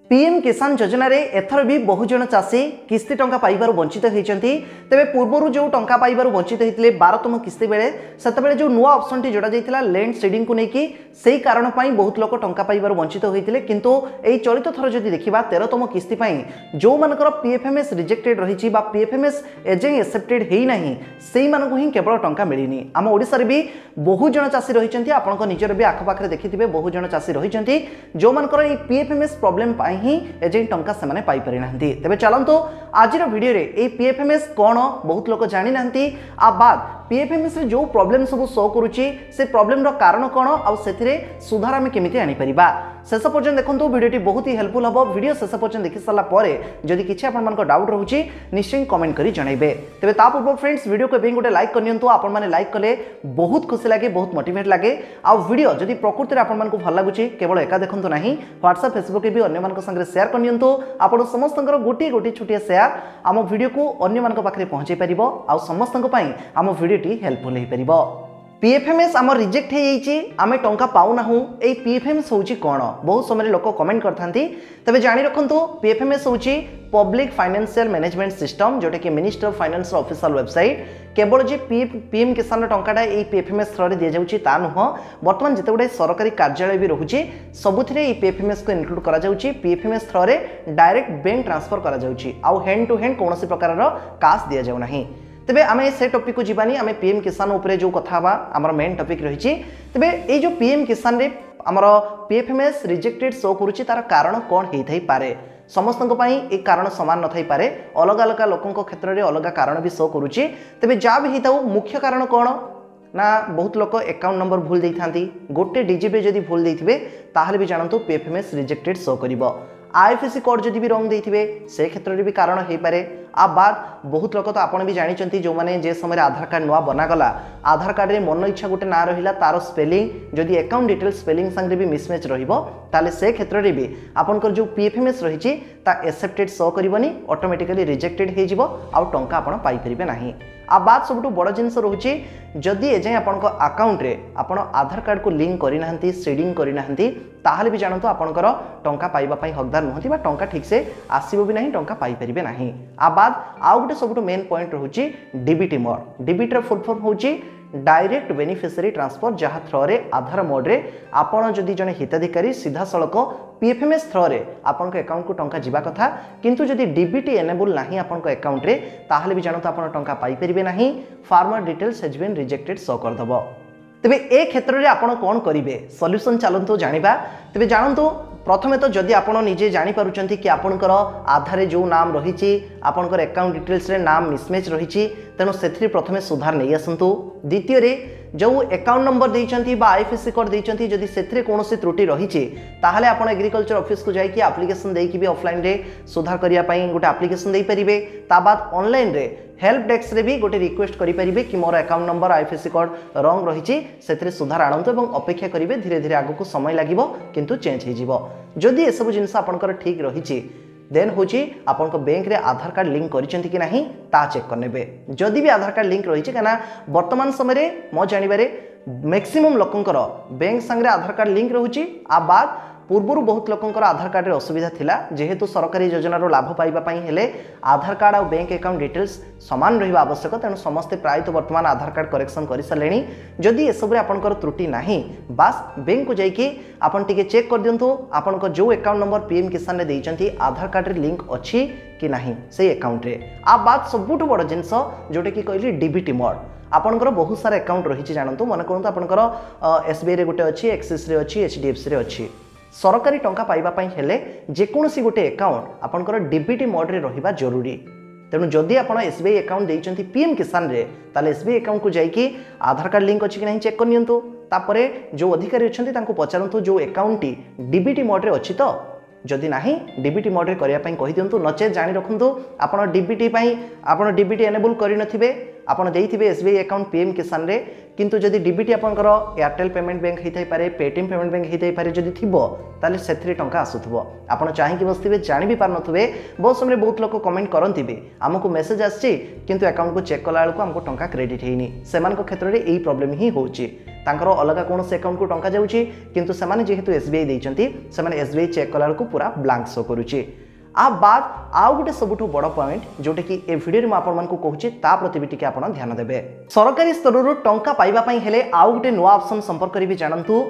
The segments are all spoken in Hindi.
पीएम किसान योजना रे एथर भी बहुजन चाषी किस्ती टंका पाइबार वंचित होती। तेरे पूर्वर जो टंका पाइबार वंचित होते 12तम किस्ती बेले से जो नुआ ऑप्शन टी जोड़ा जाता लैंड सीडिंग को लेकिन से कारण बहुत लोग टंका पाइबार वंचित होते किंतु यही चलित थर जदि देखा 13तम किस्ती जो मानकर पीएफएमएस रिजेक्टेड रही पीएफएमएस एजे एक्सेप्टेड होना से ही केवल टंका मिलनी। आम ओडिशा भी बहुजन चाषी रही आपंक निजर भी आखपाखे देखिथे बहुजन चाषी रही जो मानकर पीएफएमएस प्रॉब्लम ही एजे टंका से पाई पारि नांती। तेबे चलंतु आज वीडियो रे ए पीएफएमएस कौन बहुत लोग जानी नांती आ बाद पीएफएमएस रे जो प्रॉब्लम सब शो करूची से प्रॉब्लम रो कारण कौन आ सेथिरे सुधार आमे केमिति आनी परिबा। शेष पर्यंत देखंतु वीडियोटी बहुत ही हेल्पफुल हबो। वीडियो शेष पर्यंत देखि साला परे जदि किछि आपन मानको डाउट रहूची निश्चय कमेंट करी जणाइबे। तेबे ता पूर्व फ्रेंड्स वीडियो को बें गोटे लाइक करनियंतु। आपन माने लाइक कले बहुत खुशी लागे बहुत मोटिवेट लागे। आ वीडियो जदि प्रकृति रे आपन मानको भल लागुची केवल एका देखंतु नाही व्हाट्सएप फेसबुक रे भी अन्य मानको संगे शेयर करनियंतु। आपन समस्तंकर गोटी गोटी छोटिया शेयर आम वीडियो को अन्य मानको पाखरे पहुंचाई परिबो आ समस्तंक पई आम वीडियोटी हेल्पफुल हे परिबो। पीएफएमएस आम रिजेक्ट हो जाइए आम टंका पाऊना ये पीएफएमएस हूँ कौन बहुत समय लोक कमेंट करते तेज जाणी रखु पीएफएमएस हूँ पब्लिक फाइनेंशियल मैनेजमेंट सिस्टम जोटा कि ministry of finance official website केवल जे पीएम किसान टंकाटा ये पीएफएमएस थ्रो दि जाऊँगी ता नुह बर्तमान जिते गुड़ाई सरकारी कार्यालय भी रोचे सबुथिरे ये पीएफएमएस को इनक्लूड करा जाउची। PFMS through direct bank transfer करा जाउची आउ हैंड टू हैंड कौन प्रकार काश दि जाऊ नहीं। तेबे आमे से टॉपिक को जीवानी आमे पीएम किसान उपरे जो कथा आमर मेन टॉपिक रही। तेबे ये जो पीएम किसान रे आमर पीएफएमएस रिजेक्टेड शो करुच्ची तार कारण कौन होई पारे समस्त एक कारण सामान न थाई पारे अलग अलग लोकों क्षेत्र में अलग कारण भी शो करुच्ची। तेबे जा भी होता मुख्य कारण कौन ना बहुत लोग अकाउंट नंबर भूल देई थांती गोटे डिजिट जदि भूल देइथिबे ताहले भी जानतु पीएफएमएस रिजेक्टेड शो करिवो। आईएफएससी कोड जदि भी रंग देइथिबे से क्षेत्र में भी कारण हो पारे। आ बाद बहुत लोग तो आपन भी जानी जो मैंने जे समय आधार कार्ड नुआ बनागला आधार कार्ड रे मन इच्छा गोटे ना रहिला तार स्पेलिंग जदि अकाउंट डिटेल स्पेलिंग संगे भी मिसमैच रहिबो ताले से क्षेत्र में भी आपनकर जो पीएफएमएस रही ता एक्सेप्टेड शो करबनी ऑटोमेटिकली रिजेक्टेड हो जिवो आ टंका आपन पाई परिबे नाही। आ बात सब बड़ जिनस रोचे जदि एजाएं आपण अकाउंट रे आपण आधार कार्ड को लिंक करी नाहंती सीडिंग करी नाहंती ताहले भी जानतो आपणकर टंका पाइबा पई हकदार नहंती बा टंका ठीक से आसीबो भी नाही टंका पाई परिबे नाही। आ बाद आउ गोटे सबटु मेन पॉइंट रहूची डीबीटी मोड। डीबीटी र फुल फॉर्म होची डायरेक्ट बेनिफिशियरी ट्रांसफर जहाँ थ्रो रे आधार मोड रे आपण जदि जने हिताधिकारी सीधा सड़क पीएफएमएस थ्रो रे आपण अकाउंट को टंका जीवा कथा किंतु जदि डीबीटी एनेबल नाही आपण अकाउंट रे ताहले भी जानतो आपण टंका पाई परिबे नाही। Farmer details has been rejected show कर दबो। तेबे ए क्षेत्र रे आपण कोन करिवे सॉल्यूशन चलंतो जानिबा। तेबे जानंतो प्रथमे तो जदि आपण निजे जानि पारुचंती कि आपणकर आधार जो नाम रही आपणकर अकाउंट डिटेल्स रे नाम मिसमैच रही तेणु से प्रथमे सुधार नहीं आसतु। द्वितीय रे जो अकाउंट नंबर देइचंती बा आईएफएससी कोड देइचंती जदि सेथरे कोनोसी त्रुटि रही ताहले आपण एग्रीकल्चर ऑफिस को जाई कि एप्लिकेशन देकी भी ऑफलाइन रे सुधार करिया पई गोटे एप्लिकेशन देई परिबे। ता बाद ऑनलाइन रे हेल्प डेस्क रे भी गोटे रिक्वेस्ट करि परिबे कि मोर अकाउंट नंबर आईएफएससी कोड रंग रही सेथरे सुधार आणंतु एवं अपेक्षा करिवे धीरे धीरे आगु को समय लागिवो किंतु चेंज हे जिवो। जदि ए सब जिंस आपनकर ठीक रही देन होची आपन को बैंक रे आधार कार्ड लिंक करिसेंती कि नाही ता चेक करनेबे। जदि भी आधार कार्ड लिंक रही कना वर्तमान समय रे मो जानिबारे मैक्सिमम लोकंकर बैंक संगे आधार कार्ड लिंक रहूची। आ बाद पूर्वर बहुत लोकंकर आधार कार्ड रे असुविधा थिला जेहेतु सरकारी योजनार लाभ पाइबा पई हेले आधार कार्ड और बैंक अकाउंट डिटेल्स समान रहिबा आवश्यक तेणु समस्ते प्राय तो वर्तमान आधार कार्ड करेक्शन कर सारे। जदि ए सब रे आपनकर त्रुटि नाही बास बैंक को जाइए आपन टिके चेक कर दियंतु आपनकर जो अकाउंट नंबर पीएम किसान रे देइचंती आधार कार्ड रे लिंक अछि कि नाही से अकाउंट रे। आ बात सबुठ बड़ जिनस जोटे कि कहली डीबीटी मोड आपनकर बहुत सारा अकाउंट रही जानतु मन करंतु आपनकर एसबीआई रे गोटे अछि एक्सिस रे अछि एचडीएफसी रे अछि सरकारी टंका पाइबा पई हेले जेकोसी गोटे अकाउंट आपनकर डीबीटी मोड रे रहिबा जरूरी। तेणु जदि आपण एसबीआई अकाउंट देइचंती पीएम किसान रे ताले एसबीआई अकाउंट को जाइए आधार कार्ड लिंक अछि कि नहीं चेक करनियंतु। तापरे जो अधिकारी अच्छंती तांको पचारंतु जो अकाउंट टी डीबीटी मोड रे अछि तो जदि नाही डीबीटी मोड रे करिया पई कहि दियंतु नचे जानि रखंतु आपण डीबीटी पई आपण डीबीटी एनेबल करि नथिबे आपन देइथिबे एसबीआई अकाउंट पीएम किसान रे किंतु जदि डीबीटी आपनकर एयरटेल पेमेंट बैंक हेथाइ पारे पेटीएम पेमेंट बैंक हेथाइ पारे जदि थिबो ताले सेथरे टंका आसुथबो आपन चाहि कि बसथिबे जानि भी पार नथुबे बहुत समय बहुत लोक कमेंट करंतिबे हमको मेसेज आछि किंतु अकाउंट को चेक कला को हमको टंका क्रेडिट हेइनी सेमान को क्षेत्र रे एही प्रॉब्लम ही होउची तांकर अलग कौन से अकाउंट को टंका जाउची किंतु सेमाने जेहेतु एसबीआई दैचंती सेमाने एसबीआई चेक कला को पूरा ब्लैंक शो करूची आ बाद आउ गोटे सबुठु बड़ पॉइंट जोटे कि ए वीडियो रे आपण मानकु कहूची ता प्रति भी टिके आपण ध्यान देबे सरकारी स्तर रो टंका पाइबा पई हेले आउ गोटे नुवा ऑप्शन संपर्क करी भी जानंतु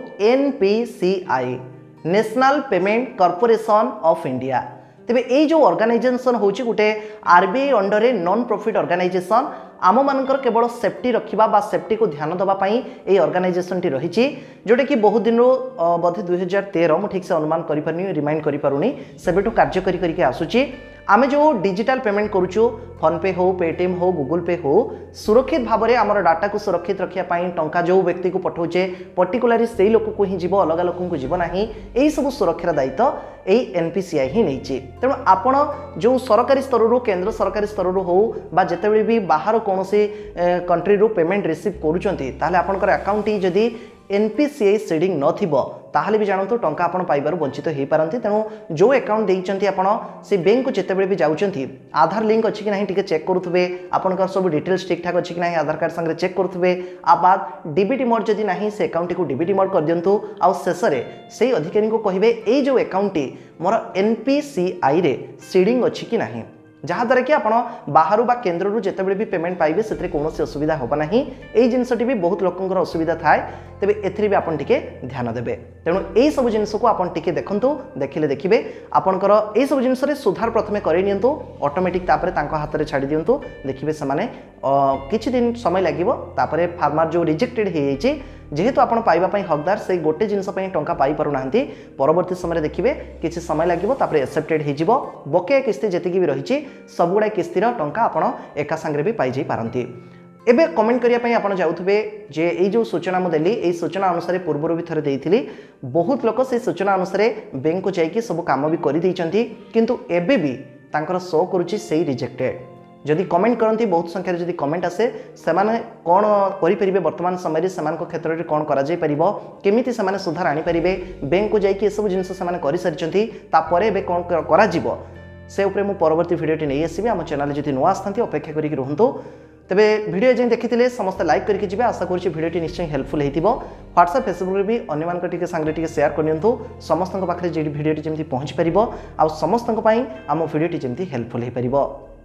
NPCI national payment corporation of India तेबे ए जो ऑर्गेनाइजेशन होची गोटे आरबीआई अंडर रे नॉन प्रॉफिट ऑर्गेनाइजेशन आम मानकर केवल सेफ्टी रखिबा बा सेफ्टी को ध्यान दबा पई ए ऑर्गेनाइजेशन टी रहिची जोटे कि बहुत दिन बोधे 2013 मु ठीक से अनुमान करि परनी रिमाइंड करि पारुनी सेबेटु कार्य करी करी के आसुची आमे जो डिजिटल पेमेंट करूछु फोन पे हो पेटीएम हो गूगल पे हो सुरक्षित भाव में आमर डाटा को सुरक्षित रखिया पाई टंका जो व्यक्ति को पठाउचे पर्टिकुलरली सेही लोक को ही जीव अलग लोक को जीव नाही एही सब सुरक्षार दायित्व एही एनपीसीआई ही नैची तेणु आपण जो सरकारी स्तर रो केंद्र सरकारी स्तर रो हो बा जेतेबेले भी बाहर कोनोसी कंट्री रो पेमेंट रिसीव करूचंती ताले आपनकर अकाउंट ही जदी एनपीसीआई सीडिंग नथिबो ताहले भी जानतु टंका आपण पाइबार वंचित हो पारंती तेणु जो अकाउंट देइचंती आपण से बैंक को जेतेबेले भी जाउचंती आधार लिंक अछि कि नाही टिके चेक करूथबे आपनकर सब डिटेल्स ठीक ठाक अछि कि नाही आधार कार्ड संगे चेक करूथबे आ बाद डीबीटी मोड जदी नाही से अकाउंट को डीबीटी मोड कर दियंतु आ शेषरे से अधिकारी को कहिबे ए जो अकाउंट मोर एनपीसीआई रे सीडिंग अछि कि नाही जहाँद्वारा कि आप बाहर बा केन्द्र जितेबाला भी पेमेंट पाइबे से कौन असुविधा होगा ना यही जिनसटी भी बहुत लोकर असुविधा थाए तेज एथि भी आपन टिके ध्यान देवे तेणु यही सब जिनस को आपन टिके देखंतु देखिले देखिबे आपनकर यही सब जिनस रे सुधार प्रथमे करै नियंतु ऑटोमेटिक तापरे तांको हाथ रे छाड़ी दियंतु देखिबे समाने किछि दिन समय लागिवो तापरे फार्मर जो रिजेक्टेड हे जाइछि जेहेतु आपण पाइबा पई हकदार से गोटे जिनस पई टंका पाई पारु नाहंती परवर्ती समय देखिबे किछि समय लागिवो तापरे एक्सेप्टेड हे जिवो बके किस्ती जेतिकी भी रहिछि सब गुडा किस्तीर टंका आपण एका संगे भी पाई जाई पारंती एबे कमेंट करिया पई आपण जाउथबे जे एई जो सूचना मु देली एई सूचना अनुसार पूर्व भी थरे देइथिली बहुत लोक से सूचना अनुसार बैंक को जाई कि सब काम भी करि दैचंती किंतु एबे भी तांकर शो करूछि सेही रिजेक्टेड जदि कमेंट करती बहुत संख्यार जदि कमेंट आसे सेमाने कौन करें वर्तमान समय से क्षेत्र में कौन करमिति से सुधार आनीपारे बैंक को जाकि सब जिन कर सारी कौन कर से उपरे मु परवर्ती भिडियोटी नहीं आसबि आम चैनल जदि नुआ आसता अपेक्षा करिक रुहतु तेबे भिडियो जे देखिथिले समस्त लाइक करके जिबे आशा करूछि भिडियोटी निश्चय हेल्पफुल हेतिबो व्हाट्सएप फेसबुक रे भी अन्य मान टिके संगे टिके शेयर करनियंतु समस्त पाखे जे भिडियोटी जेमति पहुंच परिबो आ समस्त पई आम भिडियोटी जेमति हेल्पफुल हे परिबो।